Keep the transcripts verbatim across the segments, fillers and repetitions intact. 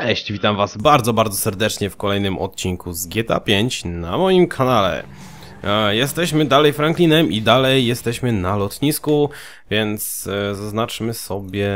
Cześć, witam was bardzo, bardzo serdecznie w kolejnym odcinku z G T A pięć na moim kanale. E, jesteśmy dalej Franklinem i dalej jesteśmy na lotnisku, więc e, zaznaczmy sobie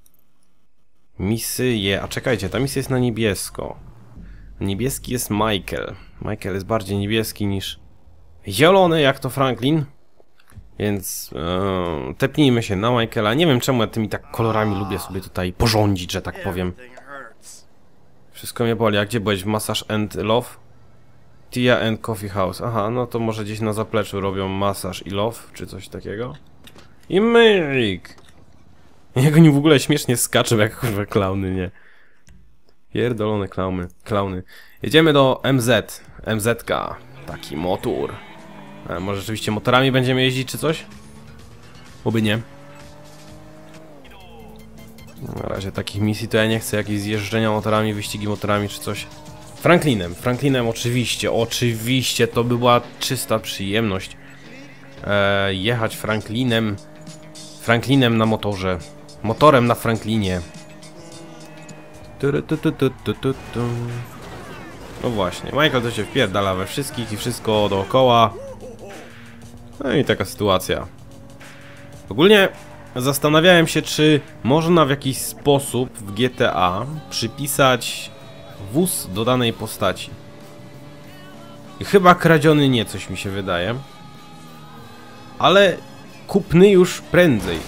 misję. A czekajcie, ta misja jest na niebiesko. Niebieski jest Michael. Michael jest bardziej niebieski niż zielony, jak to Franklin. Więc e, tepnijmy się na Michaela. Nie wiem czemu ja tymi tak kolorami lubię sobie tutaj porządzić, że tak powiem. Wszystko mnie boli. A gdzie byłeś? Massage and Love? Tia and Coffee House. Aha, no to może gdzieś na zapleczu robią masaż i love, czy coś takiego. I myk! Jak oni w ogóle śmiesznie skaczą, jak kurwa klauny, nie? Pierdolone klauny. klauny. Jedziemy do M Z. M Z ka. Taki motor. A może rzeczywiście motorami będziemy jeździć, czy coś? Oby nie. Na razie takich misji to ja nie chcę, jakieś zjeżdżenia motorami, wyścigi motorami czy coś. Franklinem, Franklinem oczywiście, oczywiście, to by była czysta przyjemność. E, jechać Franklinem, Franklinem na motorze, motorem na Franklinie. Tu, tu, tu, tu, tu, tu, tu. No właśnie, Michael to się wpierdala we wszystkich i wszystko dookoła. No i taka sytuacja. Ogólnie zastanawiałem się, czy można w jakiś sposób w G T A przypisać wóz do danej postaci. I chyba kradziony nie, coś mi się wydaje. Ale kupny już prędzej.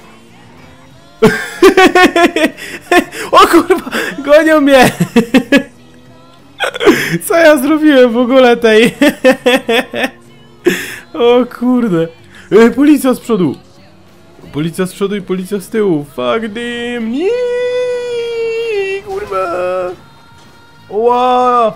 O kurwa, gonią mnie! Co ja zrobiłem w ogóle tej? O kurde. Ej, policja z przodu! Policja z przodu i policja z tyłu. Fuck them! Nie, kurwa! Ła!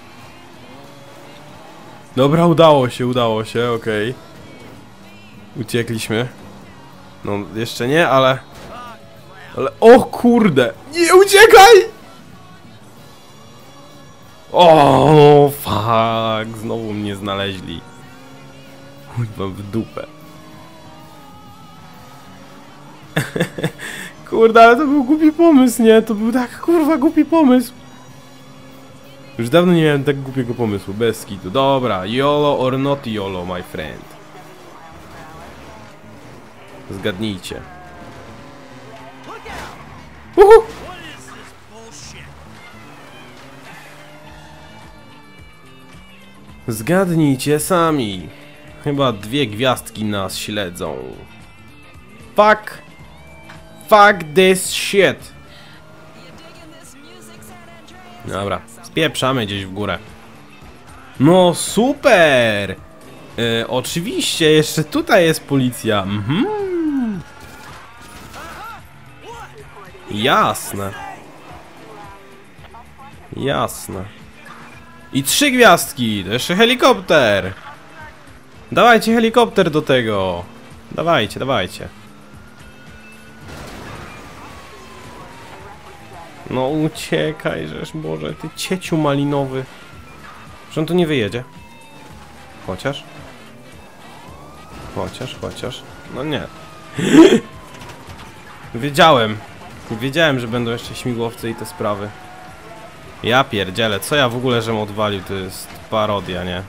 Dobra, udało się, udało się, okej. Okay. Uciekliśmy. No, jeszcze nie, ale... Ale... O kurde! Nie, uciekaj! O, fuck! Znowu mnie znaleźli. Kurwa, w dupę. Kurde, ale to był głupi pomysł, nie? To był tak, kurwa, głupi pomysł. Już dawno nie miałem tak głupiego pomysłu, bez kitu. Dobra, YOLO or not YOLO, my friend. Zgadnijcie. Uhu! Zgadnijcie sami. Chyba dwie gwiazdki nas śledzą. Fuck. Fuck this shit. Dobra, spieprzamy gdzieś w górę. No super. e, Oczywiście, jeszcze tutaj jest policja. Mhm. Jasne. Jasne. I trzy gwiazdki, to jeszcze helikopter. Dawajcie helikopter do tego. Dawajcie, dawajcie. No uciekaj, żeż Boże, ty cieciu malinowy. Że on tu nie wyjedzie. Chociaż. Chociaż, chociaż. No nie. Wiedziałem. Wiedziałem, że będą jeszcze śmigłowce i te sprawy. Ja pierdzielę, co ja w ogóle żem odwalił, to jest parodia, nie?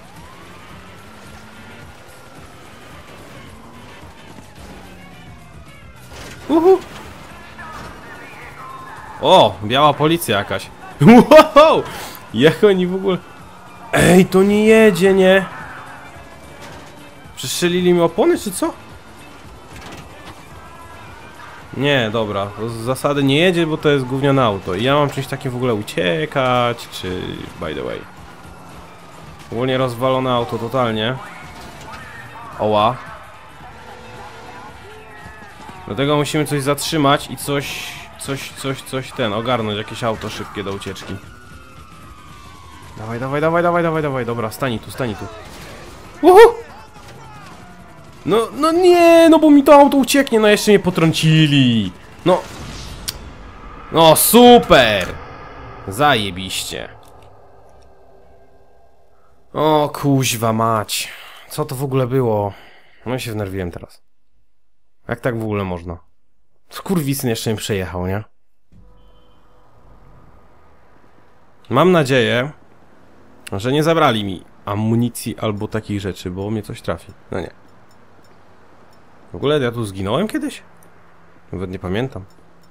Uhu. O, biała policja jakaś. Wow! Jak oni w ogóle... Ej, to nie jedzie, nie? Przestrzelili mi opony, czy co? Nie, dobra. Z zasady nie jedzie, bo to jest gówniane auto. I ja mam czymś takim w ogóle uciekać, czy... By the way. Ogólnie rozwalone auto totalnie. Oła. Dlatego musimy coś zatrzymać i coś... Coś, coś, coś ten, ogarnąć jakieś auto szybkie do ucieczki. Dawaj, dawaj, dawaj, dawaj, dawaj, dawaj, dobra, stań tu, stań tu. Uhu! No, no nie, no bo mi to auto ucieknie, no jeszcze mnie potrącili. No. No super! Zajebiście. O kuźwa mać. Co to w ogóle było? No się wnerwiłem teraz. Jak tak w ogóle można? Skurwisyn jeszcze nie przejechał, nie? Mam nadzieję, że nie zabrali mi amunicji albo takich rzeczy, bo mnie coś trafi. No nie. W ogóle ja tu zginąłem kiedyś? Nawet nie pamiętam.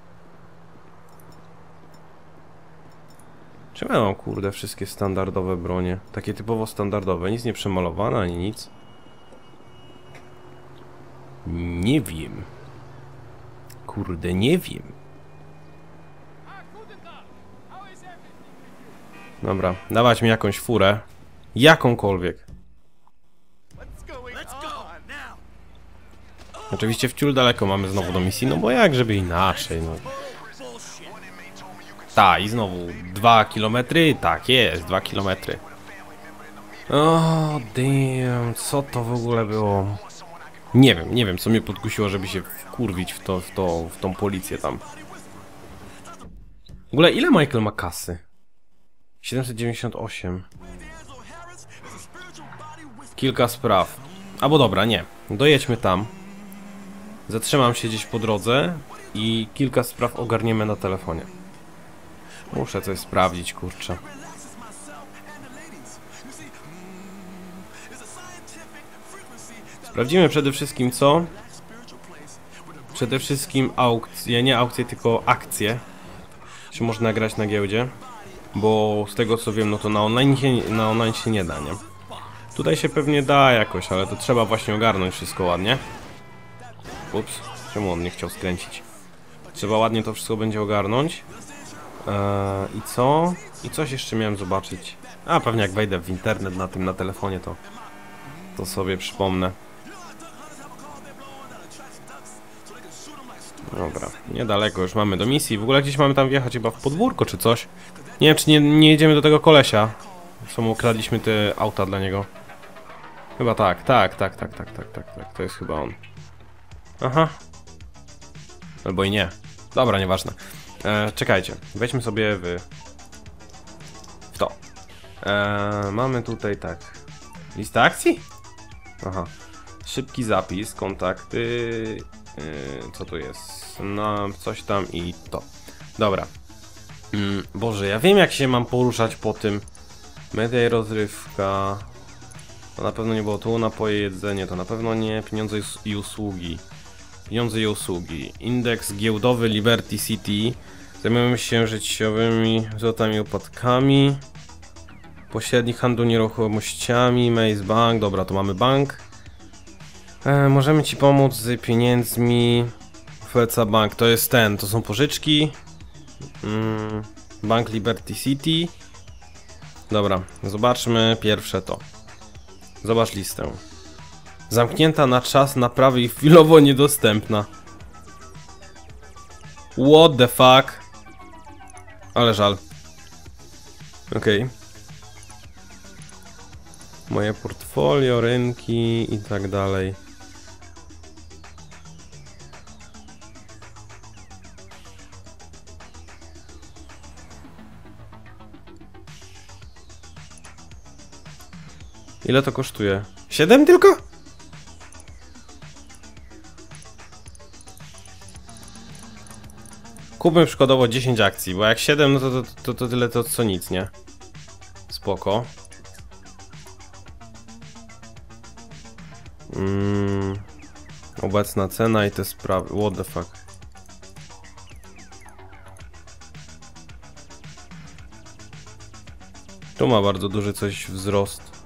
Czemu ja mam, kurde, wszystkie standardowe bronie? Takie typowo standardowe, nic nie przemalowane, ani nic. Nie wiem. Kurde, nie wiem. Dobra, dawać mi jakąś furę. Jakąkolwiek. Oczywiście wciul daleko mamy znowu do misji, no bo jak żeby inaczej, no. Ta, i znowu dwa kilometry, tak jest, dwa kilometry. O, damn, co to w ogóle było? Nie wiem, nie wiem, co mnie podkusiło, żeby się wkurwić w to, w to, w tą policję tam. W ogóle ile Michael ma kasy? siedemset dziewięćdziesiąt osiem. Kilka spraw. Albo dobra, nie. Dojedźmy tam. Zatrzymam się gdzieś po drodze i kilka spraw ogarniemy na telefonie. Muszę coś sprawdzić, kurczę. Sprawdzimy przede wszystkim co? Przede wszystkim aukcje, nie aukcje, tylko akcje. Czy można grać na giełdzie? Bo z tego co wiem, no to na online się, na online się nie da, nie? Tutaj się pewnie da jakoś, ale to trzeba właśnie ogarnąć wszystko ładnie. Ups, czemu on nie chciał skręcić? Trzeba ładnie to wszystko będzie ogarnąć. Eee, I co? I coś jeszcze miałem zobaczyć. A, pewnie jak wejdę w internet na tym, na telefonie, to to sobie przypomnę. Dobra, niedaleko już mamy do misji. W ogóle gdzieś mamy tam wjechać chyba w podwórko czy coś. Nie wiem, czy nie, nie jedziemy do tego kolesia. Co mu ukradliśmy te auta dla niego. Chyba tak, tak, tak, tak, tak, tak, tak, tak. To jest chyba on. Aha. Albo i nie. Dobra, nieważne. E, czekajcie, wejdźmy sobie w... w to. E, mamy tutaj tak. Lista akcji? Aha. Szybki zapis, kontakty... E, co tu jest? No, coś tam i to. Dobra. Mm, Boże, ja wiem jak się mam poruszać po tym. Media i rozrywka. To na pewno nie było tu, napoje, jedzenie, to na pewno nie. Pieniądze i usługi. Pieniądze i usługi. Indeks giełdowy Liberty City. Zajmujemy się życiowymi zwrotami i upadkami. Pośrednik handlu nieruchomościami. Maze Bank. Dobra, to mamy bank. E, możemy ci pomóc z pieniędzmi. Felca Bank. To jest ten. To są pożyczki. Mm, Bank Liberty City. Dobra, zobaczmy pierwsze to. Zobacz listę. Zamknięta na czas naprawy i chwilowo niedostępna. What the fuck? Ale żal. Okej. Okay. Moje portfolio, rynki i tak dalej. Ile to kosztuje? siedem tylko? Kupmy przykładowo dziesięć akcji, bo jak siedem, no to, to, to, to tyle to co nic, nie? Spoko. Mm, obecna cena i te sprawy. What the fuck? Tu ma bardzo duży coś wzrost.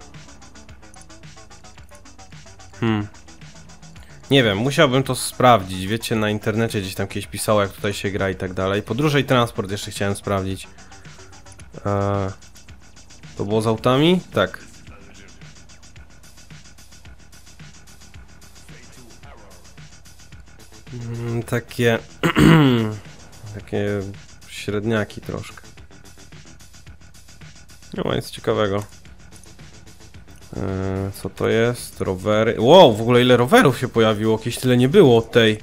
Hmm. Nie wiem, musiałbym to sprawdzić. Wiecie, na internecie gdzieś tam kiedyś pisało, jak tutaj się gra i tak dalej. Podróże i transport jeszcze chciałem sprawdzić. Eee, to było z autami? Tak. Mm, takie... takie średniaki troszkę. Nie ma nic ciekawego. Eee, co to jest? Rowery. Wow, w ogóle ile rowerów się pojawiło? Jakieś tyle nie było od tej.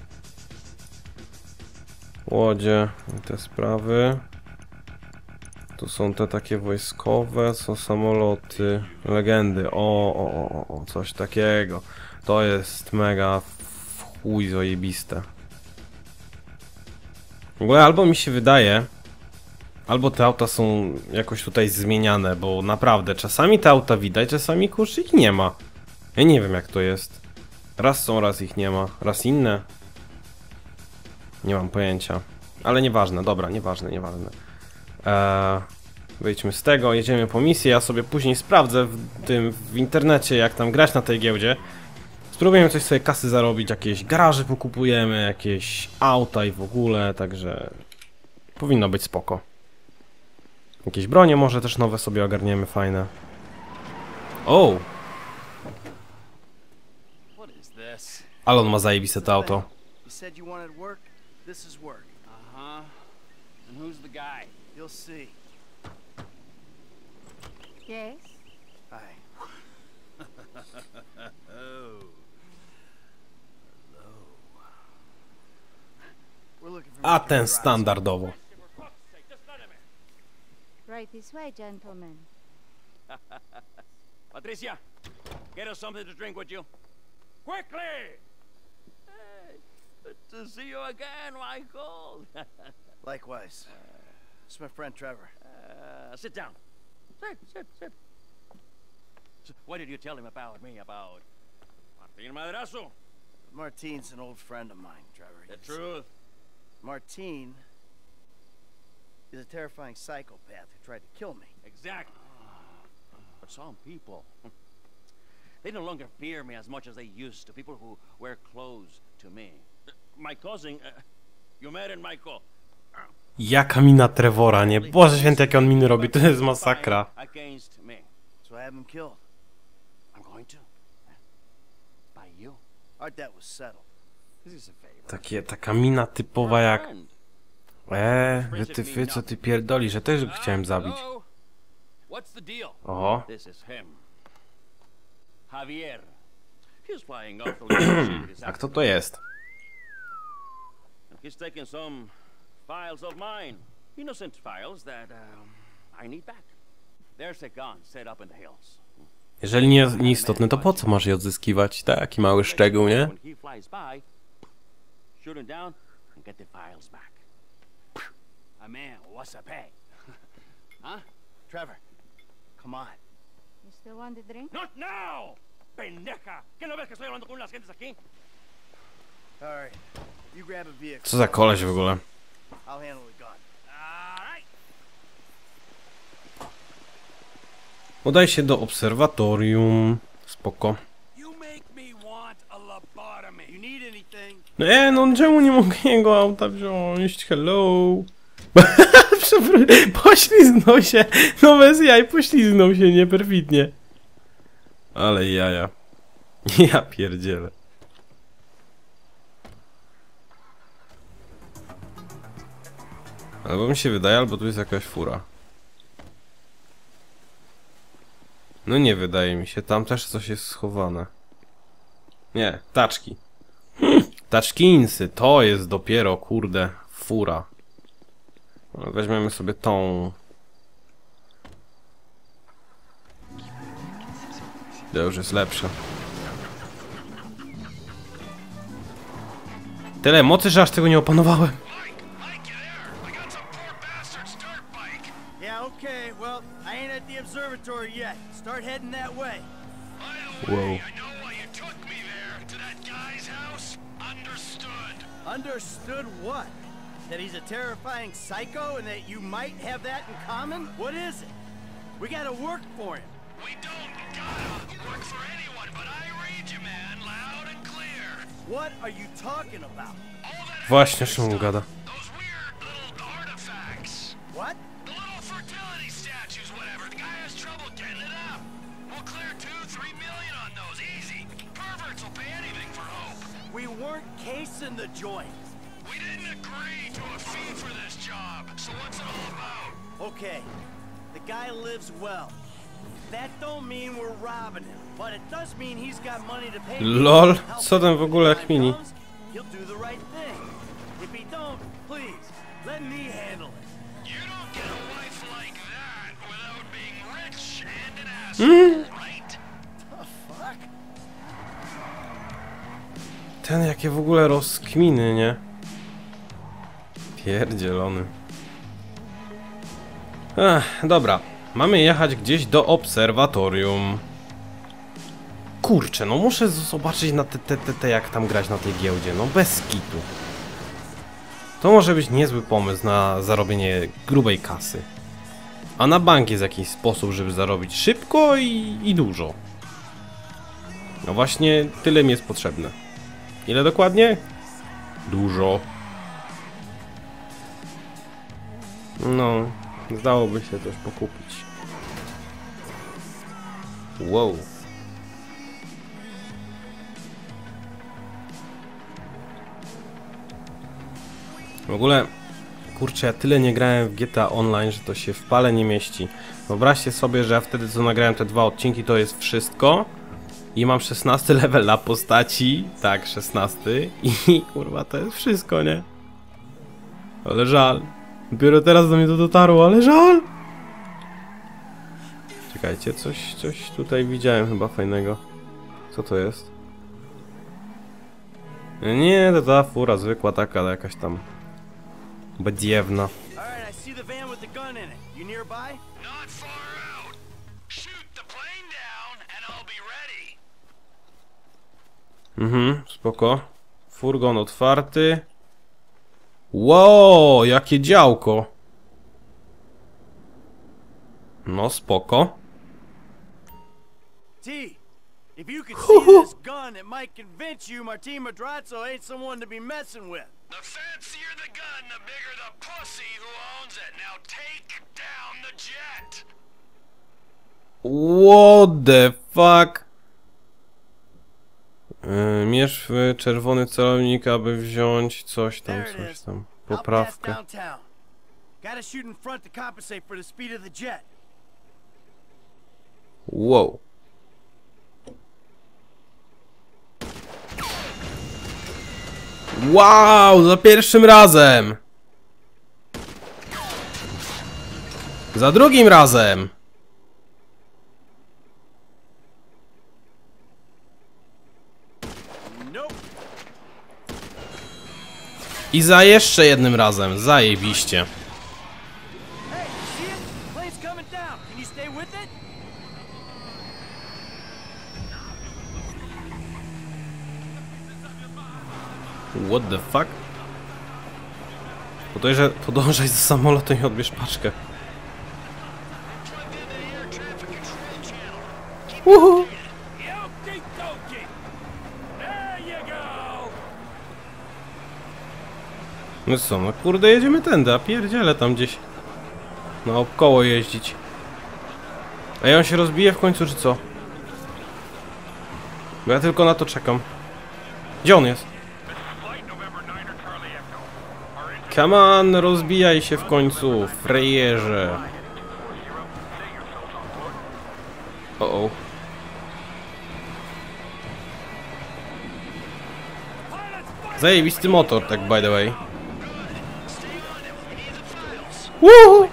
Łodzie i te sprawy. Tu są te takie wojskowe, są samoloty, legendy. O, o, o, o, coś takiego. To jest mega w chuj zajebiste. W ogóle albo mi się wydaje, Albo te auta są jakoś tutaj zmieniane, bo naprawdę czasami te auta widać, czasami kurczę ich nie ma. Ja nie wiem jak to jest. Raz są, raz ich nie ma, raz inne. Nie mam pojęcia. Ale nieważne, dobra, nieważne, nieważne. Eee, wyjdźmy z tego, jedziemy po misję, ja sobie później sprawdzę w tym w internecie jak tam grać na tej giełdzie. Spróbujemy coś sobie kasy zarobić, jakieś garaże pokupujemy, jakieś auta i w ogóle, także powinno być spoko. Jakieś bronie może też nowe sobie ogarniemy, fajne. O! Ale on ma zajebiste to auto. A ten standardowo. Right this way, gentlemen. Patricia, get us something to drink, would you? Quickly! Hey, good to see you again, Michael. Likewise. It's my friend Trevor. Uh, sit down. Sit, sit, sit. So, what did you tell him about me, about Martin Madrazo? Martine's an old friend of mine, Trevor. The He's- truth. Martine is a terrifying psychopath who tried to kill me. Exactly. But some people, they no longer fear me as much as they used to. People who were close to me. My cousin, uh, you met in Michael. Jaka mina Trevora, nie? Boże święty, jakie on miny robi, to jest masakra. Against me. So I have him killed. I'm going to. By you. Our debt was settled. This is a favor. Takie, taka mina typowa jak... Friend. Eee, wy ty, wy co ty pierdoli, że też go chciałem zabić. Hello? What's the deal? Oho. This is him. Javier. He's flying off the leadership this A kto to jest? He's taking some files of mine. Innocent files that um, I need back. There's a gun set up in the hills. Jeżeli nie nieistotne, to po co masz je odzyskiwać? Taki mały szczegół, nie? When he flies by, shoot him down and get the files back. A man, what's a pay? Huh? Trevor, come on. You still want the drink? Not now! Pendeja! ¿Qué no ves que estoy hablando con las gentes aquí? All right. You grab a vehicle. Co za koleś w ogóle? I'll handle the gun. All right. Udaj się do obserwatorium. Spoko. You make me want a lobotomy. You need anything? Nie, no czemu nie mogę jego auta wziąć? Hello. Pośliznął się. No bez jaj, pośliznął się, nie, perfidnie. Ale jaja. Ja pierdzielę. Albo mi się wydaje, albo tu jest jakaś fura. No nie wydaje mi się, tam też coś jest schowane. Nie, taczki. Taczkinsy, to jest dopiero, kurde, fura. No, weźmiemy sobie tą. To już jest lepsze. Tyle mocy, że aż tego nie opanowałem. Yeah, okay. Well, I ain't at the observatory yet. Start heading that way. Wow. I know why you took me there, to that guy's house. Understood. Understood what? That he's a terrifying psycho and that you might have that in common? What is it? We gotta work for him. We don't gotta work for anyone, but I read you, man, loud and clear. What are you talking about? All that Właśnie, Szymon gada. those weird little artifacts. What? The little fertility statues, whatever. The guy has trouble getting it up. We'll clear two, three million on those, easy. Perverts will pay anything for hope. We weren't casing the joint. We didn't agree to a fee for this job, so what's it all about? Okay, the guy lives well. That don't mean we're robbing him, but it does mean he's got money to pay. Lol, Help co tam w ogóle When kmini? time comes, he'll do the right thing. If he don't, please, let me handle it. You don't get a wife like that without being rich and an asshole, right? The fuck? Ten jakie w ogóle rozkminy, nie? Pierdzielony. Ech, dobra. Mamy jechać gdzieś do obserwatorium. Kurczę, no muszę zobaczyć na te, te, te, te jak tam grać na tej giełdzie. No bez kitu. To może być niezły pomysł na zarobienie grubej kasy. A na bank jest jakiś sposób, żeby zarobić szybko i, i dużo. No właśnie, tyle mi jest potrzebne. Ile dokładnie? Dużo. No, zdałoby się coś pokupić. Wow. W ogóle, kurczę, ja tyle nie grałem w G T A Online, że to się w pale nie mieści. Wyobraźcie sobie, że ja wtedy co nagrałem te dwa odcinki, to jest wszystko. I mam szesnasty level na postaci. Tak, szesnasty. I kurwa, to jest wszystko, nie? Ale żal. Dopiero teraz do mnie to dotarło, ale żal! Czekajcie, coś, coś tutaj widziałem chyba fajnego. Co to jest? Nie, to ta fura zwykła taka, jakaś tam badziewna. Alright, I see the van with the gun in it. You nearby? Not far out. Shoot the plane down and I'll be ready. Mhm, spoko. Furgon otwarty. Wow, jakie działko. No spoko. T, if you could see this gun, it might convince you Martin Madrazo ain't someone to be messing with. The fancier the gun, the bigger the pussy who owns it. Now take down the jet. What the fuck? Yy, mierz w czerwony celownik, aby wziąć coś tam, There it coś is. tam. Out past Poprawkę. downtown. Gotta shoot in front to compensate for the speed of the jet. Wow. Wow, za pierwszym razem. Za drugim razem. Nope. I za jeszcze jednym razem. Zajebiście. Hey, see it? Plane's coming down. Can you stay with it? What the fuck? Podążaj, podążaj za samolotem i odbierz paczkę. Uhu. Yoki doki. There you go. No co, no kurde, jedziemy tędy, a pierdziele tam gdzieś naokoło jeździć. A ja on się rozbije w końcu, czy co? Bo ja tylko na to czekam. Gdzie on jest? Come on, rozbijaj się w końcu, frejerze. O o. Zajebisty motor, tak by the way. Woohoo!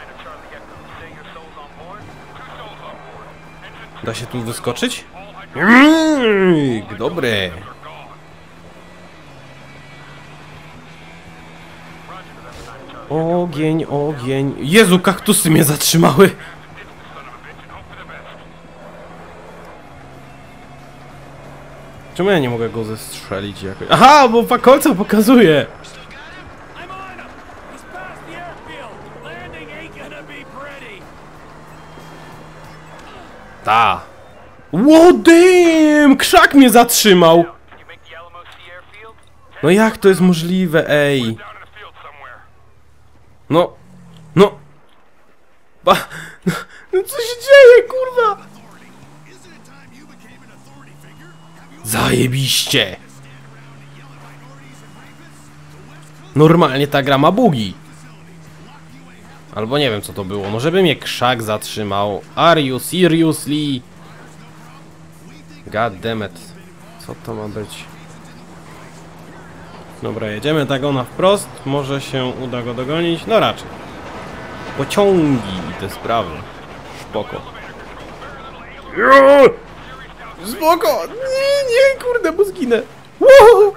Da się tu wyskoczyć? Mm, dobre. Ogień, ogień. Jezu, kaktusy mnie zatrzymały. Czemu ja nie mogę go zestrzelić jakoś? Aha, bo fakolca pokazuje. I'm on him. He's past the airfield. Landing ain't gonna be pretty. Ta. What damn! Krzak mnie zatrzymał. No jak to jest możliwe, ej? No. No. Ba. No, no co się dzieje, kurwa? Zajebiście. Normalnie ta gra ma bugi. Albo nie wiem co to było. No żeby mnie krzak zatrzymał. Are you seriously? God damn it. Co to ma być? Dobra, jedziemy tak ona wprost. Może się uda go dogonić. No raczej. Pociągi i te sprawy. Spoko. Spoko! Nie, nie, kurde, bo zginę. Woohoo!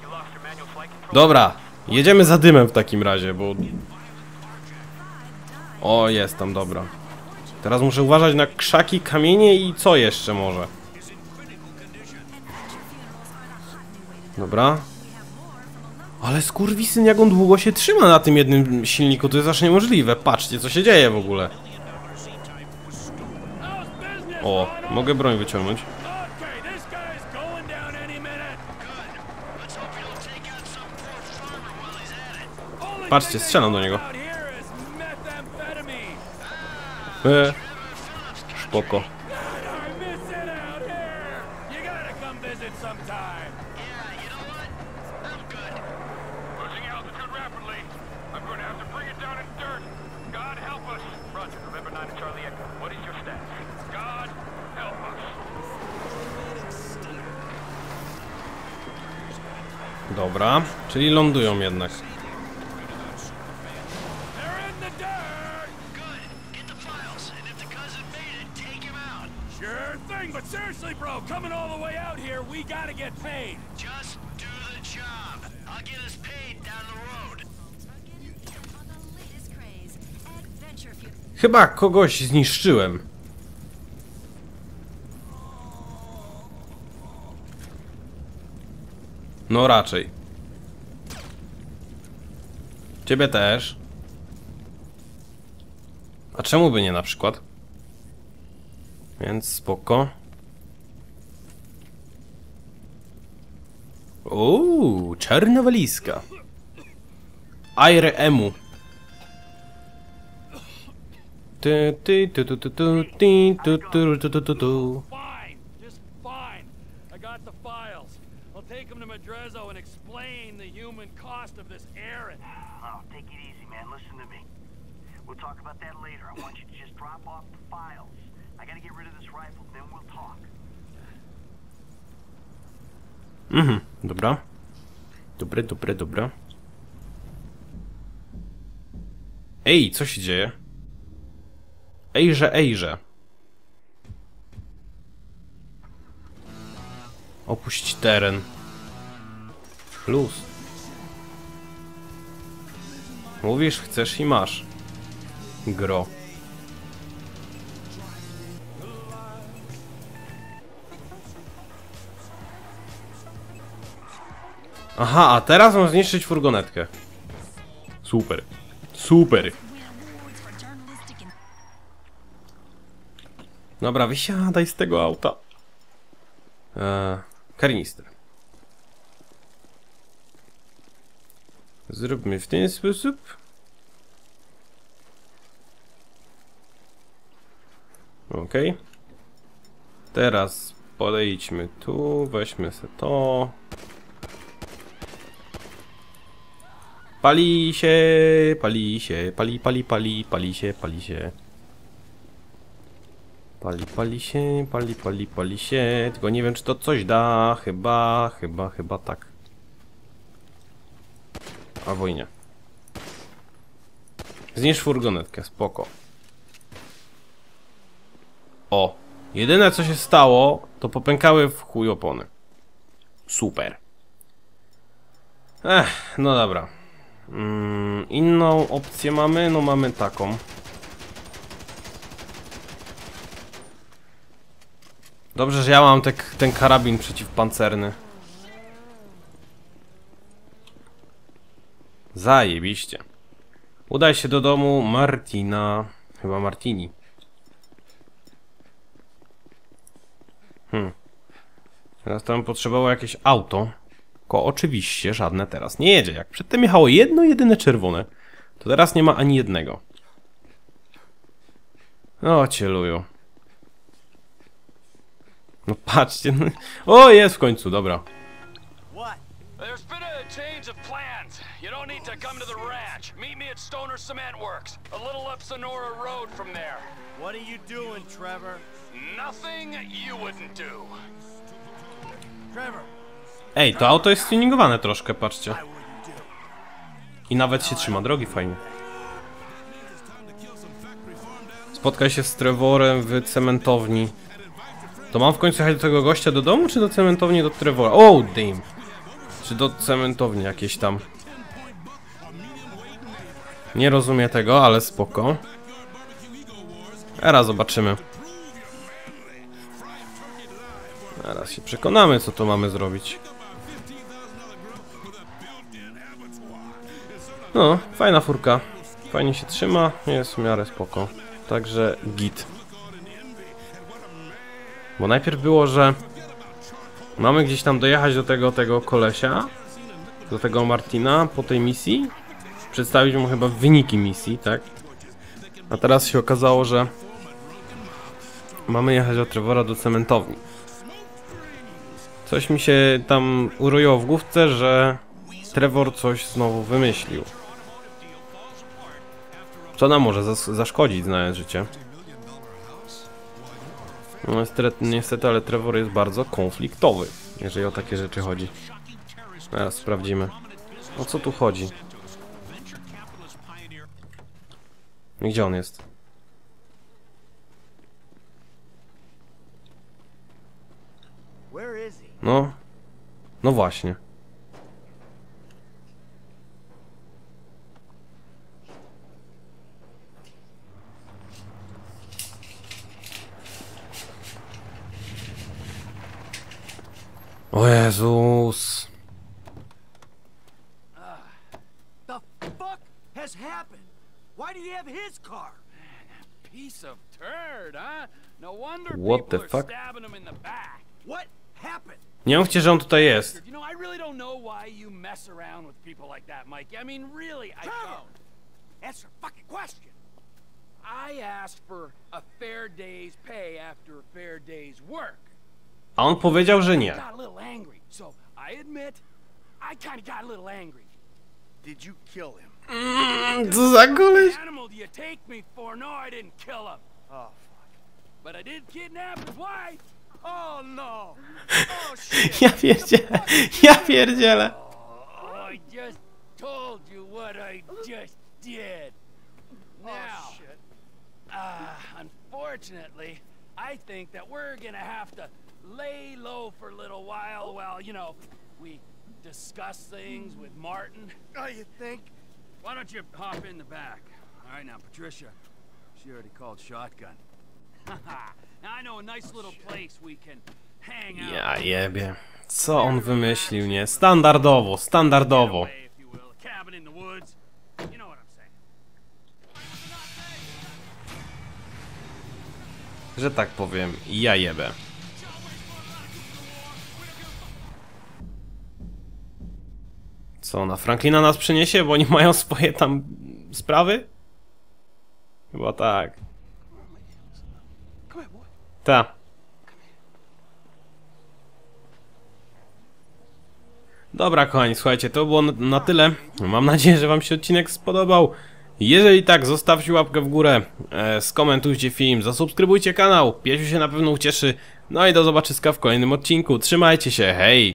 Dobra, jedziemy za dymem w takim razie, bo... O, jest tam, dobra. Teraz muszę uważać na krzaki, kamienie i co jeszcze może. Dobra. Ale skurwisyn, jak on długo się trzyma na tym jednym silniku, to jest aż niemożliwe. Patrzcie, co się dzieje w ogóle. O, mogę broń wyciągnąć. Patrzcie, strzelam do niego. E, spoko. Dobra, czyli lądują jednak. But seriously, bro, coming all the way out here, we gotta get paid. Just do the job. I'll get us paid down the road. Chyba kogoś zniszczyłem. No raczej. Ciebie też. A czemu by nie na przykład? Więc spoko. Uuu, czarna walizka. Aire emu. Ty, ty, ty, ty, ty, ty, ty, ty, ty, ty, ty, ty. Fine, just fine. I got the files. I'll take them to Madrezzo and explain the human cost of this errand. Oh, take it easy, man. Listen to me. We'll talk about that later. I want you to just drop off the files. I gotta get rid of this rifle, then we'll talk. Mhm, dobra. Dobre, dobre, dobra. Ej, co się dzieje? Ejże, ejże. Opuść teren. Luz. Mówisz, chcesz i masz. Gro. Aha, a teraz mam zniszczyć furgonetkę. Super. Super. Dobra, wysiadaj z tego auta. Eee, karnister. Zróbmy w ten sposób. Ok. Teraz podejdźmy tu, weźmy sobie to. Pali się, pali się, pali, pali, pali, pali się, pali się. Pali, pali się, pali, pali, pali się. Tylko nie wiem, czy to coś da. Chyba, chyba, chyba tak. Albo i nie. Zniszcz furgonetkę, spoko. O, jedyne co się stało, to popękały w chuj opony. Super. Ech, no dobra. Mm, inną opcję mamy? No mamy taką. Dobrze, że ja mam te, ten karabin przeciwpancerny. Zajebiście. Udaj się do domu Martina. Chyba Martini. Hmm. Teraz tam potrzebowało jakieś auto. Tylko oczywiście żadne teraz nie jedzie. Jak przedtem jechało jedno jedyne czerwone, to teraz nie ma ani jednego. O, cieluju. No patrzcie. O, jest w końcu, dobra. What? There's been a change of plans. You don't need to come to the ranch. Meet me at Stoner Cement Works, a little up Sonora Road from there. What are you doing, Trevor? Nothing you wouldn't do. Trevor, Ej, to auto jest tuningowane troszkę, patrzcie. I nawet się trzyma drogi fajnie. Spotkaj się z Trevorem w cementowni. To mam w końcu jechać do tego gościa do domu, czy do cementowni do Trevora? Oh, damn. Czy do cementowni jakieś tam. Nie rozumiem tego, ale spoko. Teraz zobaczymy. Teraz się przekonamy, co to mamy zrobić. No, fajna furka. Fajnie się trzyma, jest w miarę spoko. Także git. Bo najpierw było, że mamy gdzieś tam dojechać do tego, tego kolesia, do tego Martina po tej misji. Przedstawić mu chyba wyniki misji, tak? A teraz się okazało, że mamy jechać od Trevora do cementowni. Coś mi się tam uroiło w główce, że Trevor coś znowu wymyślił. Co nam może zas zaszkodzić, znając życie. No niestety, niestety, ale Trevor jest bardzo konfliktowy, jeżeli o takie rzeczy chodzi. Teraz sprawdzimy. O co tu chodzi? Gdzie on jest? Where is he? No. No właśnie. O Jezus. The fuck has happened? Why do you have his car? Piece of turd, huh? No wonder What the people are fuck? stabbing him in the back. What happened? Nie mówcie, że on tutaj jest. You know, I really don't know why you mess around with people like that, Mike. I mean, really, I Trevor! don't. Answer a fucking question. I asked for a fair day's pay after a fair day's work. A on powiedział, że I nie. got a little angry, so I admit I kind of got a little angry. Did you kill him? Co za koleś? What animal do you take me for? No, I didn't kill him, Oh, fuck. but I did kidnap his wife. Oh, no. Oh, shit. Ja pierdzielę. Ja pierdzielę. Oh, I just told you what I just did. Now, Oh, shit. uh, unfortunately, I think that we're gonna have to lay low for a little while while, you know, we discuss things with Martin. Oh, you think? Why don't you hop in the back? All right, now, Patricia, she already called shotgun. Now I know a nice little place we can hang out. Ja jebie. Co on wymyślił, nie? Standardowo, standardowo. Getaway, if you will. A cabin in the woods. You know what I'm saying. Że tak powiem, ja jebę. Co, na Franklina nas przyniesie, bo oni mają swoje tam sprawy? Chyba tak. Ta. Dobra, kochani, słuchajcie, to było na tyle. Mam nadzieję, że wam się odcinek spodobał. Jeżeli tak, zostawcie łapkę w górę, e, skomentujcie film, zasubskrybujcie kanał. Piesiu się na pewno ucieszy. No i do zobaczyska w kolejnym odcinku. Trzymajcie się, hej!